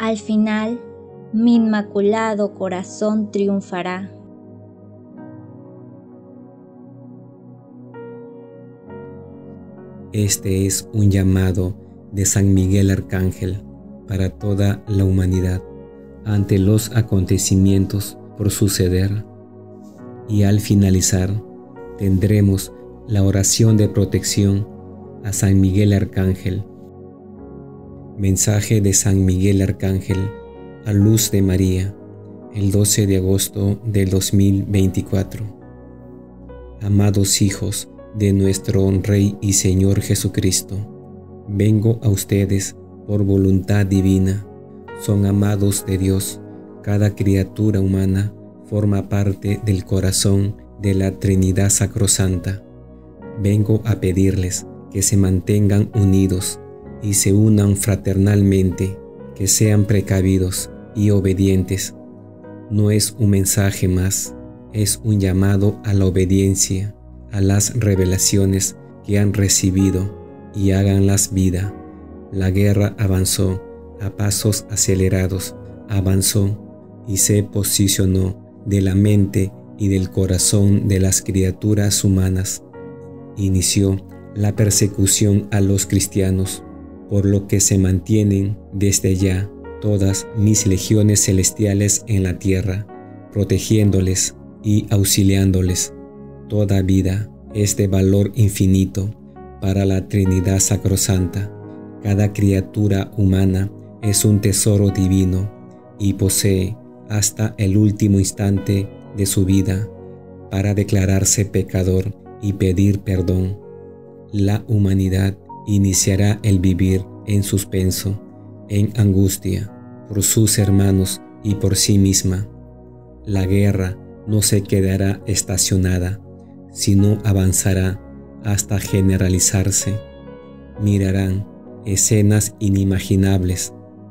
Al final, mi inmaculado corazón triunfará. Este es un llamado de San Miguel Arcángel para toda la humanidad ante los acontecimientos por suceder. Y al finalizar, tendremos la oración de protección a San Miguel Arcángel. Mensaje de San Miguel Arcángel a luz de María, el 12 de agosto del 2024. Amados hijos de nuestro Rey y Señor Jesucristo, vengo a ustedes por voluntad divina. Son amados de Dios. Cada criatura humana forma parte del corazón de la Trinidad Sacrosanta. Vengo a pedirles que se mantengan unidos y se unan fraternalmente, que sean precavidos y obedientes. No es un mensaje más, es un llamado a la obediencia, a las revelaciones que han recibido, y háganlas vida. La guerra avanzó a pasos acelerados, avanzó y se posicionó de la mente y del corazón de las criaturas humanas. Inició la persecución a los cristianos, por lo que se mantienen desde ya todas mis legiones celestiales en la tierra, protegiéndoles y auxiliándoles. Toda vida es de valor infinito para la Trinidad Sacrosanta. Cada criatura humana es un tesoro divino y posee hasta el último instante de su vida para declararse pecador y pedir perdón. La humanidad iniciará el vivir en suspenso, en angustia, por sus hermanos y por sí misma. La guerra no se quedará estacionada, sino avanzará hasta generalizarse. Mirarán escenas inimaginables.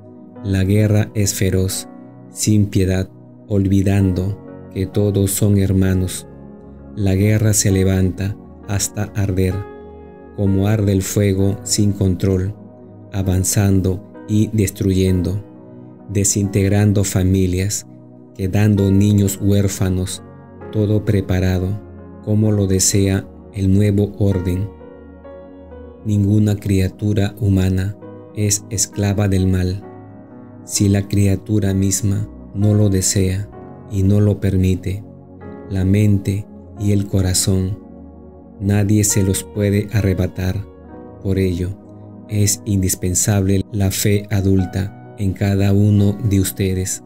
La guerra es feroz, sin piedad, olvidando que todos son hermanos. La guerra se levanta hasta arder, como arde el fuego sin control, avanzando y destruyendo, desintegrando familias, quedando niños huérfanos, todo preparado, como lo desea el nuevo orden. Ninguna criatura humana es esclava del mal, si la criatura misma no lo desea y no lo permite. La mente y el corazón, nadie se los puede arrebatar. Por ello, es indispensable la fe adulta en cada uno de ustedes.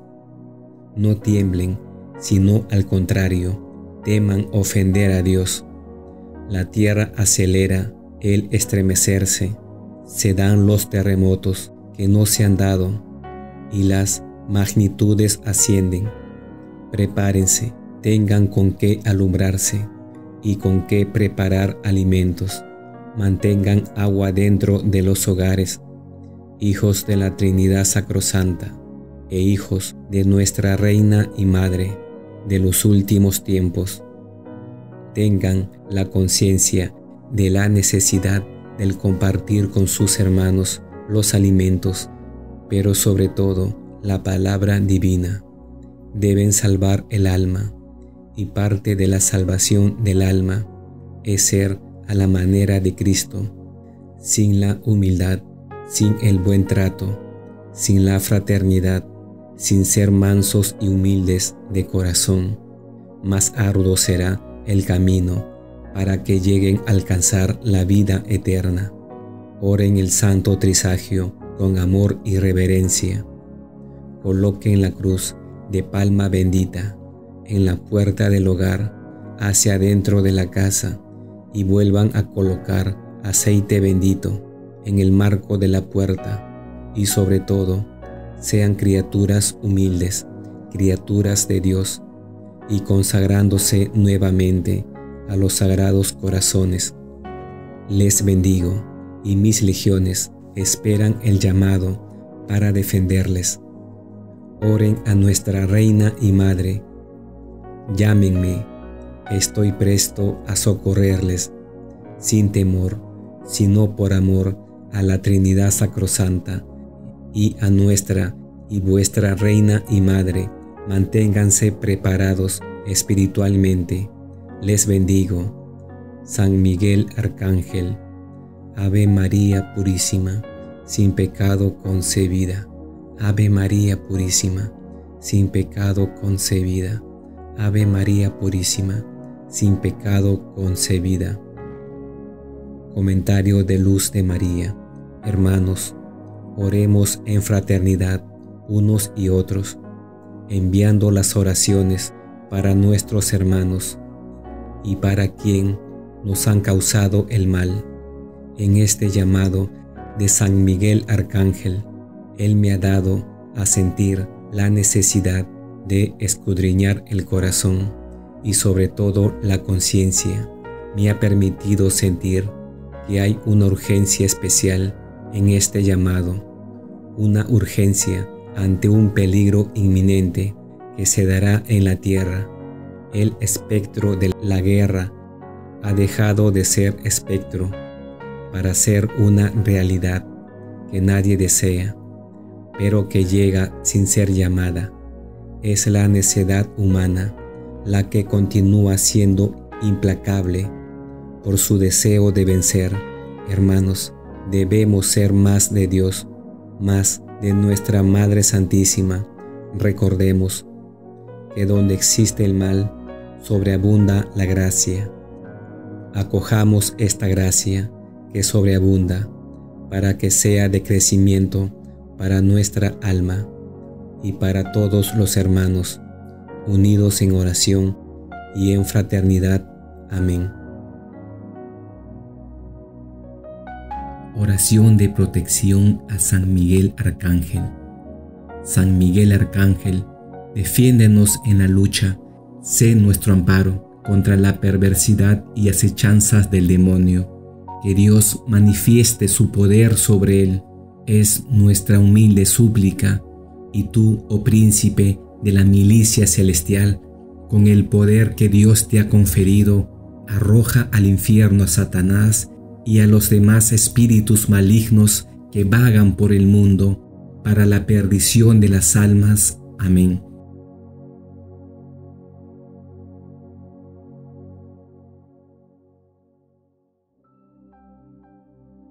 No tiemblen, sino al contrario, teman ofender a Dios. La tierra acelera el estremecerse, se dan los terremotos que no se han dado, y las magnitudes ascienden. Prepárense, tengan con qué alumbrarse y con qué preparar alimentos. Mantengan agua dentro de los hogares, hijos de la Trinidad Sacrosanta e hijos de nuestra Reina y Madre de los últimos tiempos. Tengan la conciencia de la necesidad del compartir con sus hermanos los alimentos, pero sobre todo la palabra divina. Deben salvar el alma, y parte de la salvación del alma es ser a la manera de Cristo, sin la humildad, sin el buen trato, sin la fraternidad, sin ser mansos y humildes de corazón. Más arduo será el camino para que lleguen a alcanzar la vida eterna. Oren el Santo Trisagio con amor y reverencia. Coloquen la cruz de palma bendita en la puerta del hogar hacia adentro de la casa y vuelvan a colocar aceite bendito en el marco de la puerta, y sobre todo sean criaturas humildes, criaturas de Dios, y consagrándose nuevamente a los sagrados corazones. Les bendigo, y mis legiones esperan el llamado para defenderles. Oren a nuestra Reina y Madre. Llámenme, estoy presto a socorrerles, sin temor, sino por amor a la Trinidad Sacrosanta y a nuestra y vuestra Reina y Madre manténganse preparados espiritualmente. Les bendigo. San Miguel Arcángel, Ave María Purísima, sin pecado concebida. Ave María Purísima, sin pecado concebida. Ave María Purísima, sin pecado concebida. Comentario de Luz de María. Hermanos, oremos en fraternidad unos y otros, enviando las oraciones para nuestros hermanos y para quien nos han causado el mal. En este llamado de San Miguel Arcángel, Él me ha dado a sentir la necesidad de escudriñar el corazón y sobre todo la conciencia. Me ha permitido sentir que hay una urgencia especial en este llamado, una urgencia ante un peligro inminente que se dará en la tierra. El espectro de la guerra ha dejado de ser espectro para ser una realidad que nadie desea, pero que llega sin ser llamada. Es la necedad humana la que continúa siendo implacable por su deseo de vencer. Hermanos, debemos ser más de Dios, más de nuestra Madre Santísima. Recordemos que donde existe el mal, sobreabunda la gracia. Acojamos esta gracia que sobreabunda para que sea de crecimiento para nuestra alma y para todos los hermanos, unidos en oración y en fraternidad. Amén. Oración de protección a San Miguel Arcángel. San Miguel Arcángel, defiéndenos en la lucha, sé nuestro amparo contra la perversidad y acechanzas del demonio. Que Dios manifieste su poder sobre él, es nuestra humilde súplica, y tú, oh príncipe de la milicia celestial, con el poder que Dios te ha conferido, arroja al infierno a Satanás y a los demás espíritus malignos que vagan por el mundo, para la perdición de las almas. Amén.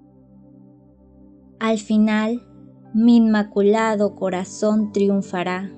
Al final, mi inmaculado corazón triunfará.